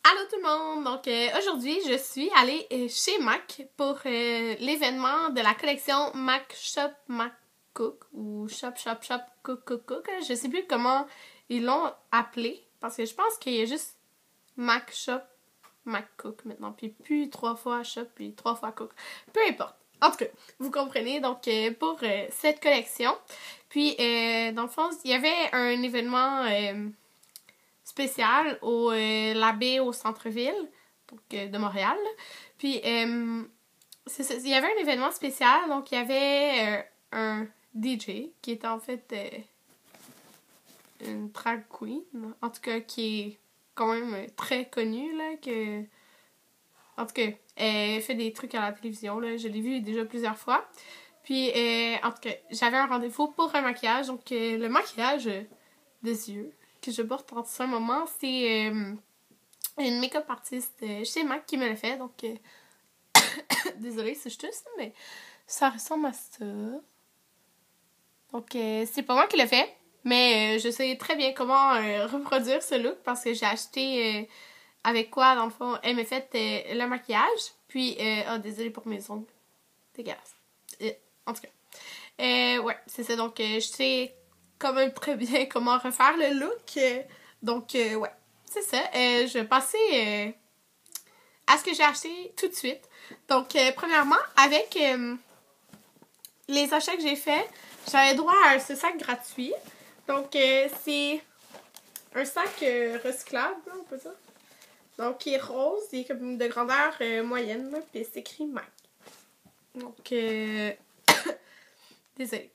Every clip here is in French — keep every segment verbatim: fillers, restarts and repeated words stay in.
Allô tout le monde! Donc euh, aujourd'hui, je suis allée euh, chez Mac pour euh, l'événement de la collection Mac Shop Mac Cook ou Shop Shop Shop Cook Cook Cook. Je sais plus comment ils l'ont appelé parce que je pense qu'il y a juste Mac Shop Mac Cook maintenant, puis plus trois fois Shop puis trois fois Cook. Peu importe. En tout cas, vous comprenez, donc euh, pour euh, cette collection. Puis euh, dans le fond, il y avait un événement euh, spécial au euh, l'abbé au centre-ville, donc euh, de Montréal. Puis euh, c'est ça, il y avait un événement spécial, donc il y avait euh, un D J qui était en fait euh, une drag queen, en tout cas qui est quand même très connue là, que en tout cas, elle fait des trucs à la télévision, là. Je l'ai vu déjà plusieurs fois. Puis, euh, en tout cas, j'avais un rendez-vous pour un maquillage. Donc, euh, le maquillage des yeux que je porte en ce moment, c'est euh, une make-up artiste chez Mac qui me l'a fait. Donc, euh, désolée si je tousse, mais ça ressemble à ça. Donc, euh, c'est pas moi qui l'ai fait. Mais euh, je sais très bien comment euh, reproduire ce look parce que j'ai acheté... Euh, avec quoi, dans le fond, elle m'a fait euh, le maquillage. Puis, euh, oh, désolée pour mes ongles. Dégueulasse. Euh, en tout cas. Euh, ouais, c'est ça. Donc, euh, je sais quand même très bien comment refaire le look. Euh, donc, euh, ouais, c'est ça. Euh, je vais passer euh, à ce que j'ai acheté tout de suite. Donc, euh, premièrement, avec euh, les achats que j'ai faits, j'avais droit à ce sac gratuit. Donc, euh, c'est un sac euh, recyclable, on peut dire. Donc, il est rose, il est comme de grandeur euh, moyenne, là, puis c'est écrit Mac. Donc, euh... désolée.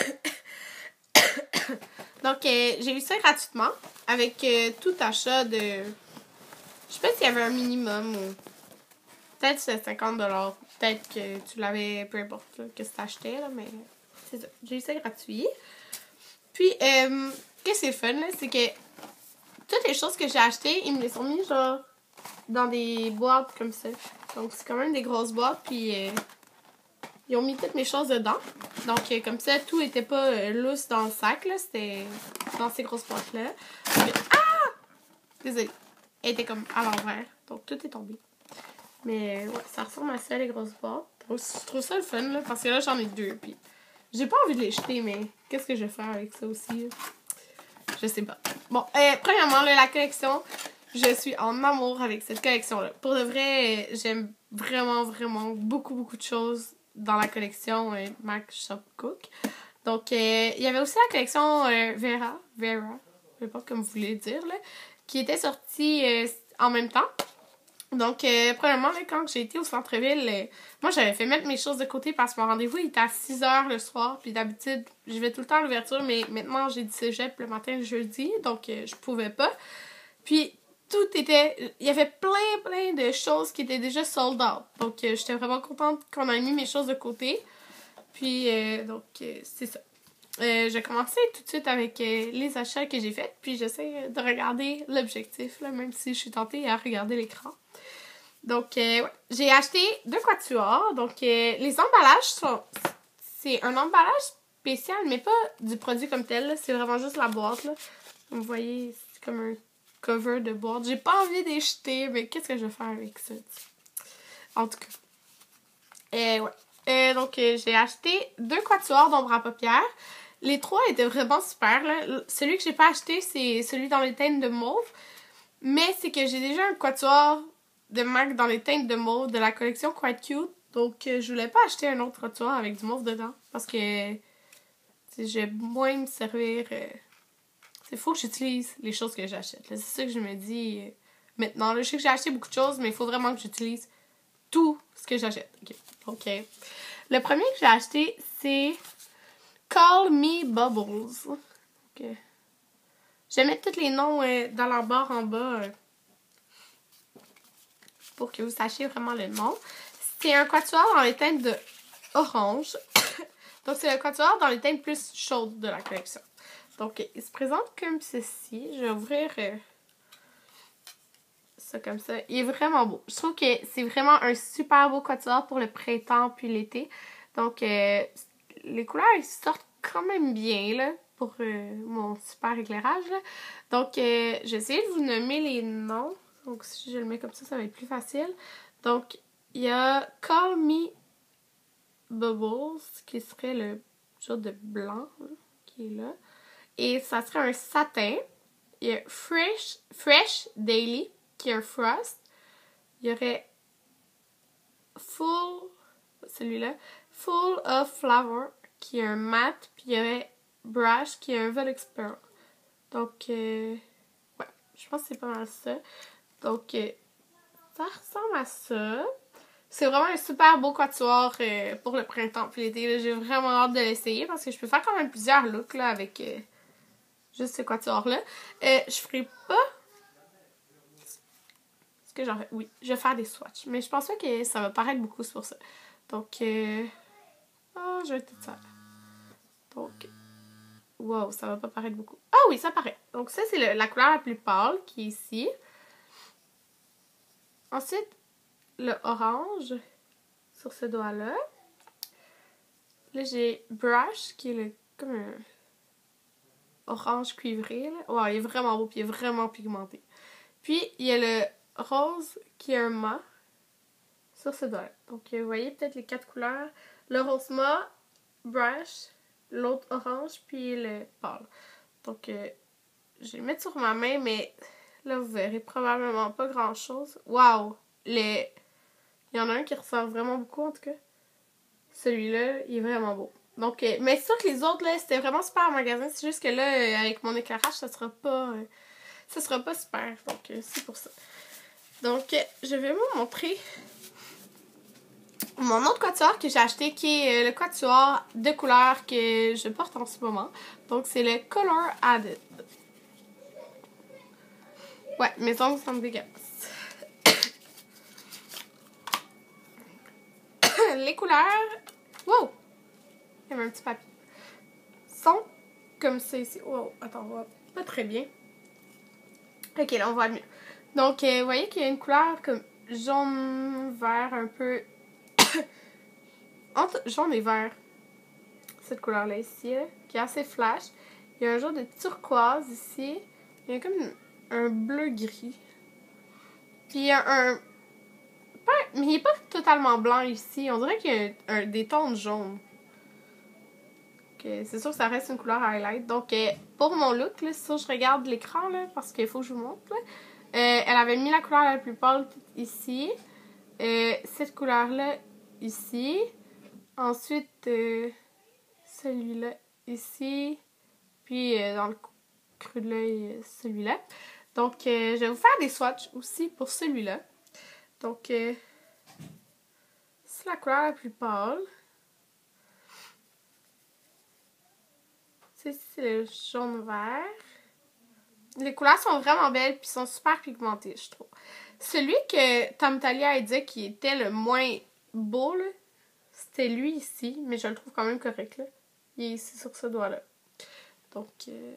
Donc, euh, j'ai eu ça gratuitement, avec euh, tout achat de... Je sais pas s'il y avait un minimum, ou... Peut-être c'est cinquante dollars, peut-être que tu l'avais, peu importe, là, que tu achetais, là, mais c'est ça. J'ai eu ça gratuit. Puis, euh, qu'est-ce qui est fun, là, c'est que toutes les choses que j'ai achetées, ils me les ont mis, genre... dans des boîtes comme ça. Donc, c'est quand même des grosses boîtes. Puis, euh, ils ont mis toutes mes choses dedans. Donc, euh, comme ça, tout était pas euh, lousse dans le sac. Là. C'était dans ces grosses boîtes-là. Puis, ah! Désolée. Elle était comme à l'envers. Donc, tout est tombé. Mais, euh, ouais, ça ressemble à ça, les grosses boîtes. Donc, je trouve ça le fun, là. Parce que là, j'en ai deux. Puis, j'ai pas envie de les jeter, mais qu'est-ce que je vais faire avec ça aussi? Là? Je sais pas. Bon, euh, premièrement, là, la collection... Je suis en amour avec cette collection-là. Pour de vrai, j'aime vraiment, vraiment beaucoup, beaucoup de choses dans la collection euh, Mac Shop Cook. Donc, euh, il y avait aussi la collection euh, Vera, Vera, je sais pas comme vous voulez dire, là, qui était sortie euh, en même temps. Donc, euh, premièrement, là, quand j'ai été au centre-ville, euh, moi, j'avais fait mettre mes choses de côté parce que mon rendez-vous il était à six heures le soir. Puis d'habitude, je vais tout le temps à l'ouverture, mais maintenant, j'ai du cégep le matin, le jeudi, donc euh, je pouvais pas. Puis, tout était... Il y avait plein, plein de choses qui étaient déjà sold out. Donc, euh, j'étais vraiment contente qu'on ait mis mes choses de côté. Puis, euh, donc, euh, c'est ça. Euh, j'ai commencé tout de suite avec euh, les achats que j'ai faits. Puis, j'essaie de regarder l'objectif, là, même si je suis tentée à regarder l'écran. Donc, euh, ouais. J'ai acheté deux quatuors. Donc, euh, les emballages sont... C'est un emballage spécial, mais pas du produit comme tel. Là. C'est vraiment juste la boîte, là. Comme vous voyez, c'est comme un... cover de boîte. J'ai pas envie de les jeter, mais qu'est-ce que je vais faire avec ça? En tout cas. Euh, ouais. Euh, donc, euh, j'ai acheté deux quatuors d'ombre à paupières. Les trois étaient vraiment super. Là. Celui que j'ai pas acheté, c'est celui dans les teintes de mauve. Mais c'est que j'ai déjà un quatuor de Mac dans les teintes de mauve de la collection Quite Cute. Donc, euh, je voulais pas acheter un autre quatuor avec du mauve dedans. Parce que je vais moins me servir... Euh, Il faut que j'utilise les choses que j'achète. C'est ça que je me dis euh, maintenant. Là, je sais que j'ai acheté beaucoup de choses, mais il faut vraiment que j'utilise tout ce que j'achète. Okay. Donc, euh, le premier que j'ai acheté, c'est Call Me Bubbles. Okay. Je vais mettre tous les noms euh, dans la barre en bas euh, pour que vous sachiez vraiment le nom. C'est un quatuor dans les teintes de orange. Donc, c'est le quatuor dans les teintes plus chaudes de la collection. Donc, il se présente comme ceci. Je vais ouvrir euh, ça comme ça. Il est vraiment beau. Je trouve que c'est vraiment un super beau quatuor pour le printemps puis l'été. Donc, euh, les couleurs, ils sortent quand même bien, là, pour euh, mon super éclairage, là. Donc, euh, je vais essayer de vous nommer les noms. Donc, si je le mets comme ça, ça va être plus facile. Donc, il y a Call Me Bubbles, qui serait le genre de blanc, là, qui est là. Et ça serait un satin. Il y a Fresh, Fresh Daily, qui est un frost. Il y aurait Full, celui-là, Full of Flower, qui est un mat. Puis il y aurait Brush, qui est un Velux Pearl. Donc, euh, ouais, je pense que c'est pas mal ça. Donc, euh, ça ressemble à ça. C'est vraiment un super beau quatuor euh, pour le printemps puis l'été. J'ai vraiment hâte de l'essayer parce que je peux faire quand même plusieurs looks là, avec euh, juste ce quatuor-là. Euh, je ferai pas... Est-ce que j'aurais... Oui, je vais faire des swatchs. Mais je pense pas que ça va paraître beaucoup, c'est pour ça. Donc, euh... oh, je vais tout ça. Donc, wow, ça va pas paraître beaucoup. Ah oui, ça paraît. Donc ça, c'est la couleur la plus pâle qui est ici. Ensuite, le orange sur ce doigt-là. Là, j'ai Brush, qui est le, comme un orange cuivré. Là. Wow, il est vraiment beau, puis il est vraiment pigmenté. Puis, il y a le rose, qui est un mat, sur ce doigt-là. Donc, vous voyez peut-être les quatre couleurs. Le rose mat, Brush, l'autre orange, puis le pâle. Donc, euh, je vais le mettre sur ma main, mais là, vous verrez probablement pas grand-chose. Wow! Les... Il y en a un qui ressort vraiment beaucoup, en tout cas. Celui-là, il est vraiment beau. Donc, euh, mais c'est sûr que les autres, là, c'était vraiment super en magasin. C'est juste que là, euh, avec mon éclairage, ça sera pas... Euh, ça sera pas super. Donc, euh, c'est pour ça. Donc, euh, je vais vous montrer mon autre quatuor que j'ai acheté, qui est euh, le quatuor de couleur que je porte en ce moment. Donc, c'est le Color Added. Ouais, mes ongles sont dégueulasses. Les couleurs... Wow! Il y avait un petit papier. Sont comme ça ici. Wow, attends, on voit pas très bien. Ok, là, on voit mieux. Donc, euh, vous voyez qu'il y a une couleur comme jaune-vert un peu... entre jaune et vert. Cette couleur-là ici, là, qui est assez flash. Il y a un genre de turquoise ici. Il y a comme un bleu-gris. Puis il y a un... Pas, mais il n'est pas totalement blanc ici. On dirait qu'il y a un, un, des tons jaunes. C'est sûr que ça reste une couleur highlight. Donc, euh, pour mon look, là, c'est sûr que je regarde l'écran, là, parce qu'il faut que je vous montre. Là. Euh, elle avait mis la couleur la plus pâle ici. Euh, cette couleur-là, ici. Ensuite, euh, celui-là, ici. Puis, euh, dans le creux de l'œil, celui-là. Donc, euh, je vais vous faire des swatchs aussi pour celui-là. Donc, euh, c'est la couleur la plus pâle. C'est le jaune-vert. Les couleurs sont vraiment belles puis sont super pigmentées, je trouve. Celui que Tamtalia a dit qui était le moins beau, c'était lui ici, mais je le trouve quand même correct. Là. Il est ici sur ce doigt-là. Donc, euh...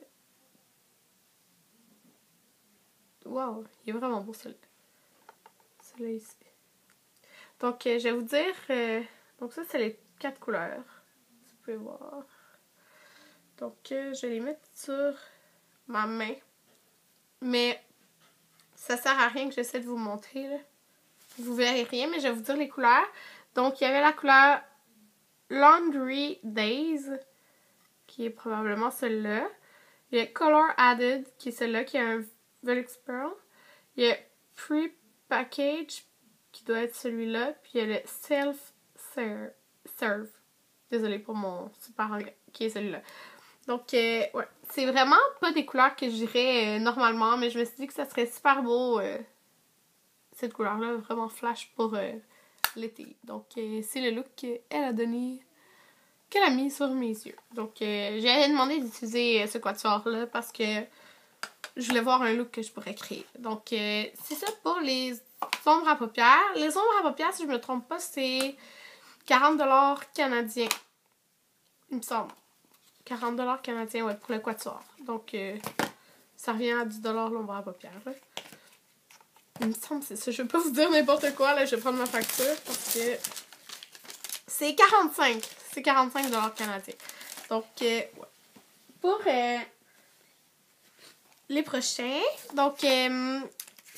wow, il est vraiment beau celui-là. Celui-là ici. Donc, euh, je vais vous dire... Euh... Donc ça, c'est les quatre couleurs. Vous pouvez voir. Donc, euh, je vais les mettre sur ma main. Mais ça sert à rien que j'essaie de vous montrer. Là. Vous verrez rien, mais je vais vous dire les couleurs. Donc, il y avait la couleur Laundry Days, qui est probablement celle-là. Il y a Color Added, qui est celle-là, qui a un Velux Pearl. Il y a Pre-Package, qui doit être celui-là. Puis il y a le Self-Serve. Désolée pour mon super anglais, qui est celui-là. Donc, euh, ouais. C'est vraiment pas des couleurs que j'irais euh, normalement, mais je me suis dit que ça serait super beau, euh, cette couleur-là, vraiment flash pour euh, l'été. Donc, euh, c'est le look qu'elle a donné, qu'elle a mis sur mes yeux. Donc, euh, j'ai demandé d'utiliser euh, ce quatuor-là parce que je voulais voir un look que je pourrais créer. Donc, euh, c'est ça pour les ombres à paupières. Les ombres à paupières, si je me trompe pas, c'est quarante dollars canadiens, il me semble. quarante dollars canadiens, ouais, pour le quatuor. Donc, euh, ça revient à dix dollars l'ombre à paupières. Là. Il me semble que c'est ça. Je vais pas vous dire n'importe quoi. Là, je vais prendre ma facture parce que c'est quarante-cinq. C'est quarante-cinq dollars canadiens. Donc, euh, ouais. Pour euh, les prochains, donc, euh,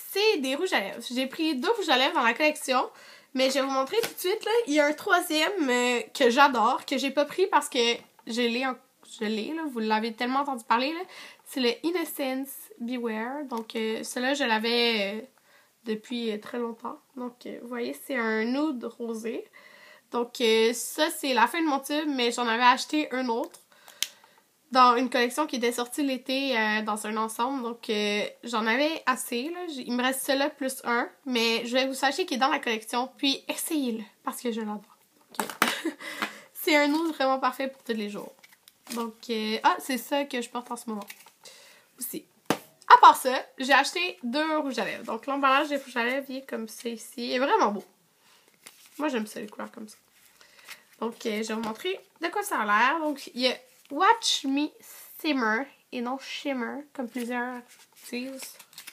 c'est des rouges à lèvres. J'ai pris deux rouges à lèvres dans la collection, mais je vais vous montrer tout de suite, là. Il y a un troisième euh, que j'adore, que j'ai pas pris parce que je l'ai, en... je l'ai, là. Vous l'avez tellement entendu parler, là. C'est le Innocence Beware. Donc, euh, celui-là, je l'avais euh, depuis euh, très longtemps. Donc, euh, vous voyez, c'est un nude rosé. Donc, euh, ça, c'est la fin de mon tube, mais j'en avais acheté un autre dans une collection qui était sortie l'été euh, dans un ensemble. Donc, euh, j'en avais assez, là. Il me reste celui-là plus un, mais je vais vous sachez qu'il est dans la collection, puis essayez-le, parce que je l'adore. Okay. C'est un nude vraiment parfait pour tous les jours. Donc, euh, ah, c'est ça que je porte en ce moment. Aussi. À part ça, j'ai acheté deux rouges à lèvres. Donc, l'emballage des rouges à lèvres, il est comme ça ici. Il est vraiment beau. Moi, j'aime ça, les couleurs comme ça. Donc, euh, je vais vous montrer de quoi ça a l'air. Donc, il y a Watch Me Simmer et non Shimmer, comme plusieurs disent.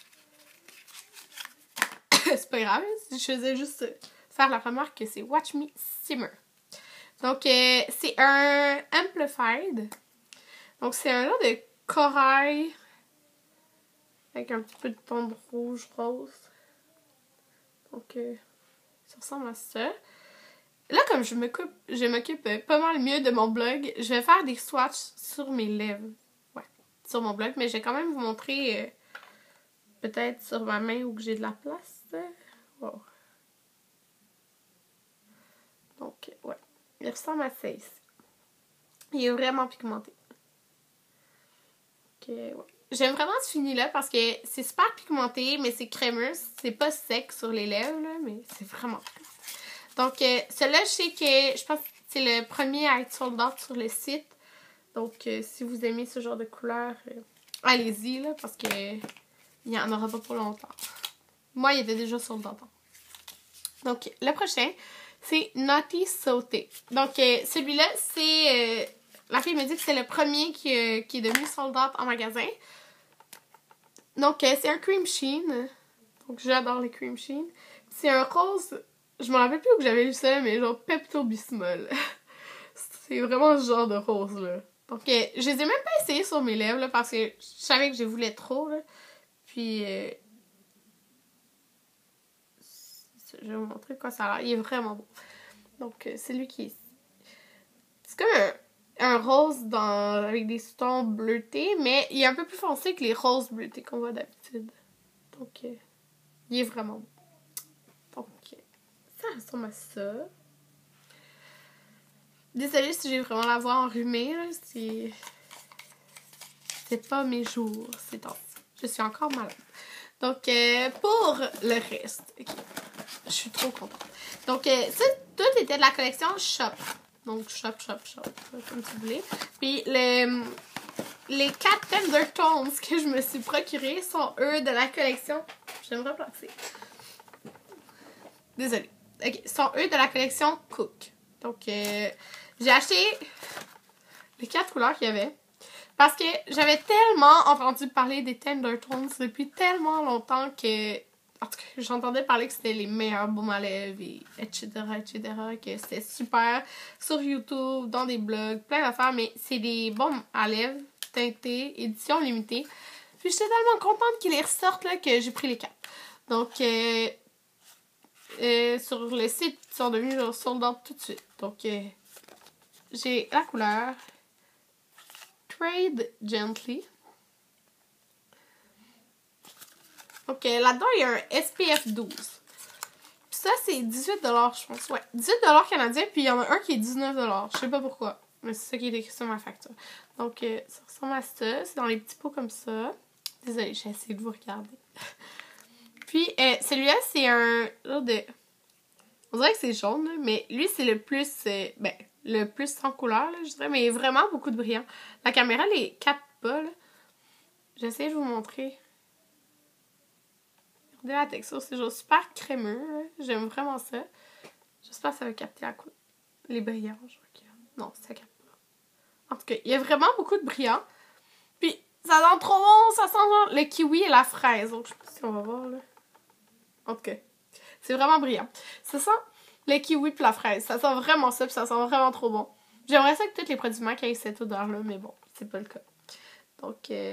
C'est pas grave, je faisais juste faire la remarque que c'est Watch Me Simmer. Donc, euh, c'est un Amplified. Donc, c'est un genre de corail avec un petit peu de ton de rouge rose. Donc, euh, ça ressemble à ça. Là, comme je m'occupe je m'occupe pas mal mieux de mon blog, je vais faire des swatchs sur mes lèvres. Ouais, sur mon blog, mais je vais quand même vous montrer euh, peut-être sur ma main où j'ai de la place. Wow. Donc, ouais. Il ressemble à ça ici. Il est vraiment pigmenté. Ok, ouais. J'aime vraiment ce fini-là parce que c'est super pigmenté, mais c'est crémeux. C'est pas sec sur les lèvres, là, mais c'est vraiment pigmenté. Donc, euh, celui-là, je sais que je pense que c'est le premier à être sold out sur le site. Donc, euh, si vous aimez ce genre de couleur, euh, allez-y, là, parce que il n'y en aura pas pour longtemps. Moi, il était déjà sold out. Donc, le prochain, c'est Naughty Sauté. Donc, euh, celui-là, c'est... Euh, la fille me dit que c'est le premier qui, euh, qui est devenu sold out en magasin. Donc, euh, c'est un cream sheen. Donc, j'adore les cream sheen. C'est un rose... Je me rappelle plus où j'avais lu ça, mais genre Pepto-Bismol. C'est vraiment ce genre de rose, là. Donc, euh, je les ai même pas essayés sur mes lèvres, là, parce que je savais que je voulais trop, là. Puis, euh, je vais vous montrer quoi ça a l'air. Il est vraiment beau. Donc, euh, c'est lui qui est... C'est comme un, un rose dans, avec des sous-tons bleutés, mais il est un peu plus foncé que les roses bleutés qu'on voit d'habitude. Donc, euh, il est vraiment beau. Donc, euh, ça ressemble à ça. Désolée si j'ai vraiment la voix enrhumée, là. C'est... C'est pas mes jours, c'est temps. Je suis encore malade. Donc, euh, pour le reste... Okay. Je suis trop contente. Donc, euh, ça, tout était de la collection Shop. Donc, Shop, Shop, Shop, comme tu voulais. Puis, le, les quatre Tender Tones que je me suis procurés sont, eux, de la collection... J'aimerais placer. Désolée. Ok, sont, eux, de la collection Cook. Donc, euh, j'ai acheté les quatre couleurs qu'il y avait. Parce que j'avais tellement entendu parler des Tender Tones depuis tellement longtemps que... En tout cas, j'entendais parler que c'était les meilleurs baumes à lèvres, et etc, et cetera. Que c'était super sur YouTube, dans des blogs, plein d'affaires. Mais c'est des baumes à lèvres teintés, édition limitée. Puis j'étais tellement contente qu'ils les ressortent là, que j'ai pris les quatre. Donc, euh, euh, sur le site, ils sont devenus genre sold out tout de suite. Donc, euh, j'ai la couleur Trade Gently. Donc, euh, là-dedans, il y a un S P F douze. Puis ça, c'est dix-huit dollars, je pense. Ouais, dix-huit dollars canadiens, puis il y en a un qui est dix-neuf dollars. Je sais pas pourquoi, mais c'est ça qui est écrit sur ma facture. Donc, euh, ça ressemble à ça. C'est dans les petits pots comme ça. Désolée, j'ai essayé de vous regarder. Puis, euh, celui-là, c'est un genre de... On dirait que c'est jaune, là, mais lui, c'est le plus... Euh, ben, le plus sans couleur, là, je dirais. Mais il y a vraiment beaucoup de brillant. La caméra, les capte pas, là. J'essaie de vous montrer. Regardez la texture, c'est genre super crémeux. J'aime vraiment ça. J'espère que ça va capter à quoi. Les brillants, genre. Non, ça capte pas. En tout cas, il y a vraiment beaucoup de brillants. Puis, ça sent trop bon. Ça sent genre le kiwi et la fraise. Donc, je sais pas si on va voir, là. En tout cas, c'est vraiment brillant. Ça sent le kiwi et la fraise. Ça sent vraiment ça, puis ça sent vraiment trop bon. J'aimerais ça que tous les produits M A C aient cette odeur-là, mais bon, c'est pas le cas. Donc, euh,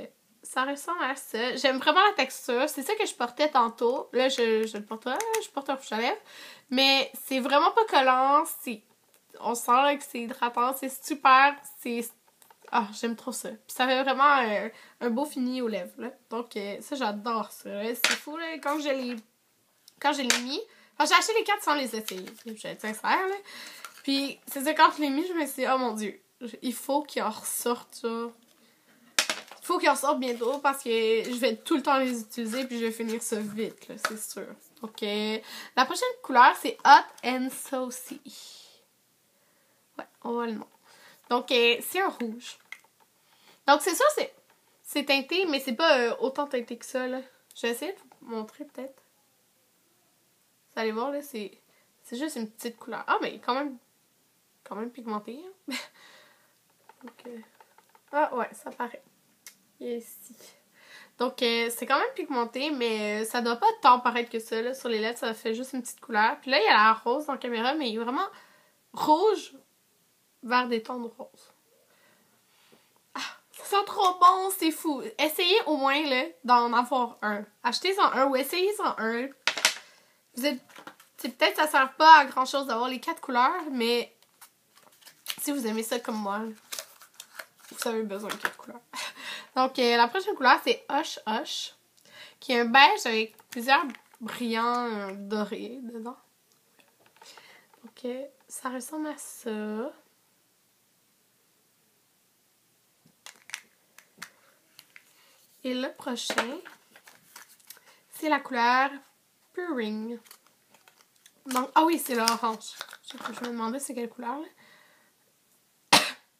ça ressemble à ça. J'aime vraiment la texture. C'est ça que je portais tantôt. Là, je, je le porte pas. Je porte un rouge à lèvres. Mais c'est vraiment pas collant. C'est... On sent là, que c'est hydratant. C'est super. C'est... Ah, j'aime trop ça. Puis ça fait vraiment euh, un beau fini aux lèvres. Là. Donc, euh, ça, j'adore ça. Là. C'est fou, là. Quand je l'ai... Quand je l'ai mis... Enfin, j'ai acheté les quatre sans les essayer. Je vais être sincère, là. Puis, c'est ça, quand je l'ai mis, je me suis dit, oh mon Dieu, il faut qu'il en ressorte, ça. Il faut qu'il en sorte bientôt parce que je vais tout le temps les utiliser puis je vais finir ça vite, là, c'est sûr. Donc, euh, la prochaine couleur, c'est Hot and Saucy. Ouais, on voit le nom. Donc, euh, c'est un rouge. Donc, c'est ça, c'est, c'est teinté, mais c'est pas euh, autant teinté que ça, là. Je vais essayer de vous montrer, peut-être. Vous allez voir, là, c'est, c'est juste une petite couleur. Ah, mais quand même, quand même pigmenté, hein. Donc, euh, ah, ouais, ça paraît. Ici. Donc, euh, c'est quand même pigmenté, mais ça doit pas tant paraître que ça. Là. Sur les lèvres, ça fait juste une petite couleur. Puis là, il y a la rose dans la caméra, mais il est vraiment rouge vers des tons de rose. Ah, ça sent trop bon, c'est fou. Essayez au moins là, d'en avoir un. Achetez-en un ou essayez-en un. Vous êtes... Peut-être que ça sert pas à grand-chose d'avoir les quatre couleurs, mais si vous aimez ça comme moi, vous avez besoin de quatre couleurs. Donc, euh, la prochaine couleur, c'est Hush Hush, qui est un beige avec plusieurs brillants euh, dorés dedans. Donc, euh, ça ressemble à ça. Et le prochain, c'est la couleur Purring. Donc, ah oui, c'est l'orange. Je, je me demandais c'est quelle couleur, là.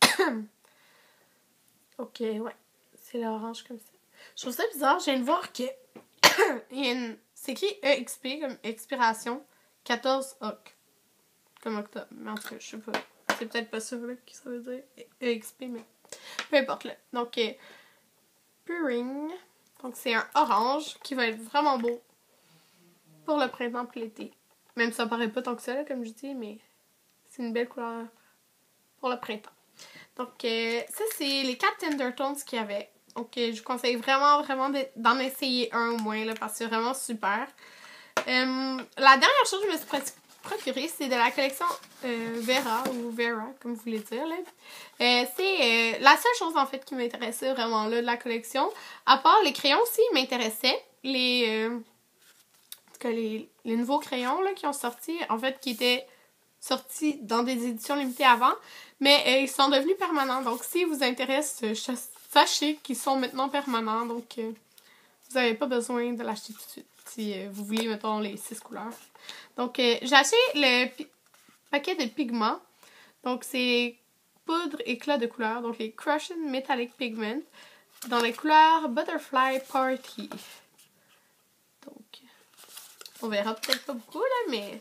Ok, ouais. C'est l'orange comme ça. Je trouve ça bizarre. Je viens de voir que il y a une... c'est écrit E X P comme expiration quatorze oc. Comme octobre. Mais en tout cas, je sais pas. C'est peut-être pas ça là, que ça veut dire E X P, mais peu importe là. Donc, euh, Purring. Donc, c'est un orange qui va être vraiment beau pour le printemps et l'été. Même si ça paraît pas tant que ça, là, comme je dis, mais c'est une belle couleur pour le printemps. Donc, euh, ça, c'est les quatre Tender Tones qu'il y avait. Donc, euh, je vous conseille vraiment, vraiment d'en essayer un au moins, là, parce que c'est vraiment super. Euh, la dernière chose que je me suis procurée, c'est de la collection euh, Vera, ou Vera, comme vous voulez dire, là. Euh, c'est euh, la seule chose, en fait, qui m'intéressait vraiment, là, de la collection. À part les crayons aussi, ils m'intéressaient. Les, euh, en tout cas, les, les nouveaux crayons, là, qui ont sorti, en fait, qui étaient sortis dans des éditions limitées avant, mais euh, ils sont devenus permanents. Donc, si vous intéresse, euh, sachez qu'ils sont maintenant permanents. Donc, euh, vous n'avez pas besoin de l'acheter tout de suite si euh, vous voulez, mettons, les six couleurs. Donc, euh, j'ai acheté le paquet de pigments. Donc, c'est poudre éclat de couleur. Donc, les Crushing Metallic Pigment dans les couleurs Butterfly Party. Donc, on verra peut-être pas beaucoup, là, mais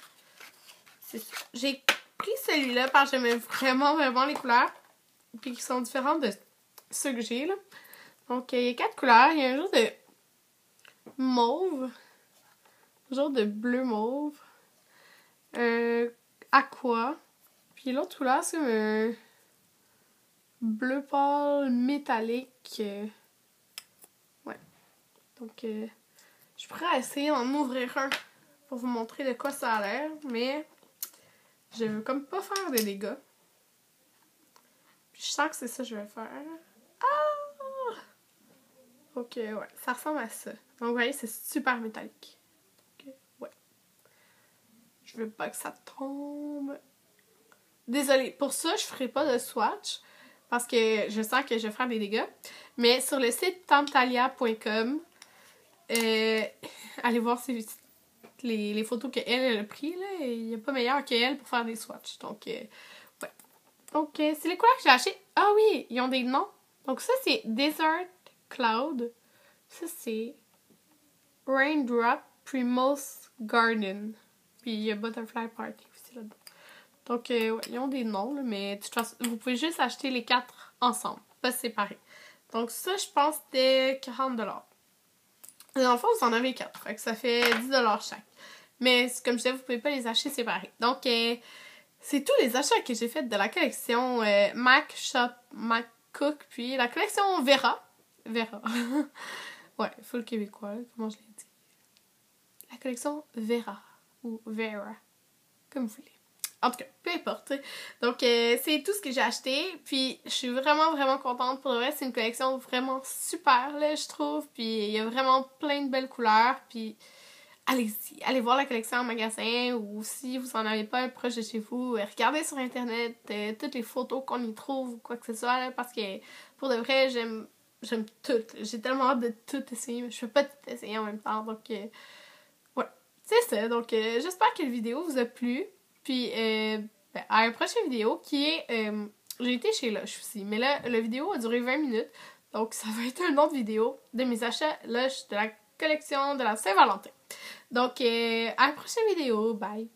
j'ai pris celui-là parce que j'aimais vraiment, vraiment les couleurs. Puis qui sont différentes de ceux que j'ai, là. Donc, il y a quatre couleurs. Il y a un genre de mauve. Un genre de bleu mauve. Euh, aqua. Puis l'autre couleur, c'est un bleu pâle métallique. Ouais. Donc, euh, je pourrais essayer d'en ouvrir un pour vous montrer de quoi ça a l'air. Mais je veux comme pas faire de dégâts. Puis je sens que c'est ça que je vais faire. Ah! Ok, ouais. Ça ressemble à ça. Donc, vous voyez, c'est super métallique. Ok, ouais. Je veux pas que ça tombe. Désolée. Pour ça, je ferai pas de swatch. Parce que je sens que je vais faire des dégâts. Mais sur le site tamptalia point com, euh, allez voir ces, les, les photos qu'elle elle a prises. Il n'y a pas meilleur qu'elle pour faire des swatchs. Donc, euh, ouais. Donc, euh, c'est les couleurs que j'ai achetées. Ah oui, ils ont des noms. Donc, ça, c'est Desert Cloud. Ça, c'est Raindrop Primrose Garden. Puis, il y a Butterfly Party aussi là-dedans. Donc, euh, ouais, ils ont des noms, là, mais de toute façon, vous pouvez juste acheter les quatre ensemble, pas séparés. Donc, ça, je pense, c'était quarante dollars. Et dans le fond, vous en avez quatre, fait que ça fait dix dollars chaque. Mais, comme je disais, vous pouvez pas les acheter séparés. Donc, euh, c'est tous les achats que j'ai fait de la collection euh, Mac Shop, Mac Cook, puis la collection Vera. Vera. Ouais, full québécois, là, comment je l'ai dit. La collection Vera. Ou Vera. Comme vous voulez. En tout cas, peu importe. Donc, euh, c'est tout ce que j'ai acheté. Puis, je suis vraiment, vraiment contente. Pour le reste, c'est une collection vraiment super, là, je trouve. Puis, il y a vraiment plein de belles couleurs. Puis, allez-y. Allez voir la collection en magasin. Ou si vous n'en avez pas un proche de chez vous, regardez sur Internet euh, toutes les photos qu'on y trouve ou quoi que ce soit. Là, parce que, pour de vrai, j'aime j'aime tout. J'ai tellement hâte de tout essayer. Mais je peux pas tout essayer en même temps. Donc, euh, ouais. C'est ça. Donc, euh, j'espère que la vidéo vous a plu. Puis, euh, ben, à une prochaine vidéo qui est... Euh, j'ai été chez Lush aussi, mais là, la vidéo a duré vingt minutes. Donc, ça va être une autre vidéo de mes achats Lush de la collection de la Saint-Valentin. Donc, euh, à la prochaine vidéo. Bye!